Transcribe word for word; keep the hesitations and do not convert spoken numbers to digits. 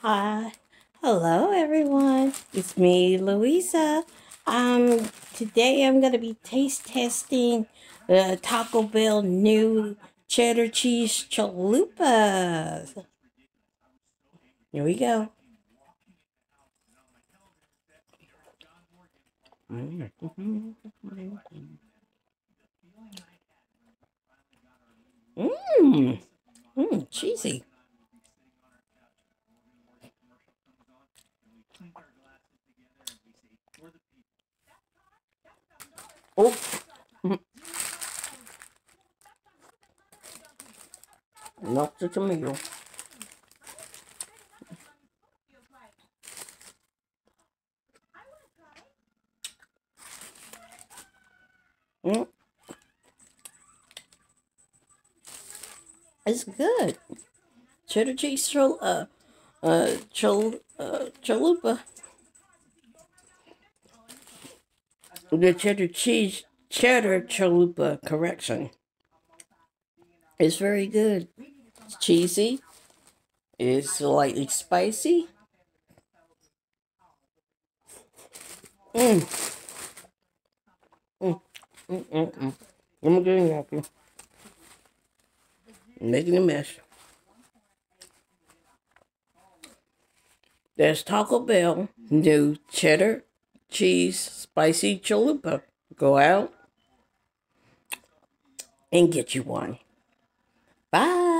Hi. Hello, everyone. It's me, Louisa. Um, today I'm going to be taste testing the Taco Bell new cheddar cheese chalupas. Here we go. Mm, mm, mm, cheesy. Oh, mm, not the tomato. Mm, it's good. Cheddar cheese chal uh uh chal uh chalupa. The cheddar cheese cheddar chalupa correction. It's very good. It's cheesy. It's slightly spicy. Mm, mm, mm, mm, mm. I'm getting happy. Making a mess. There's Taco Bell new cheddar cheese spicy chalupa. Go out and get you one. Bye.